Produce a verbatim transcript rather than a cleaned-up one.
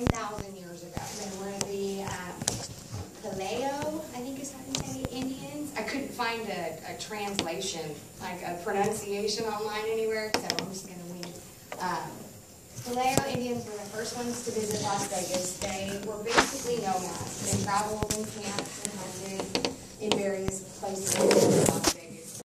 ten thousand years ago. They were the um, Paleo, I think is how you say it, Indians. I couldn't find a, a translation, like a pronunciation online anywhere, so I'm just going to wing it. Um, Paleo Indians were the first ones to visit Las Vegas. They were basically nomads. They traveled in camps and hunted in various places.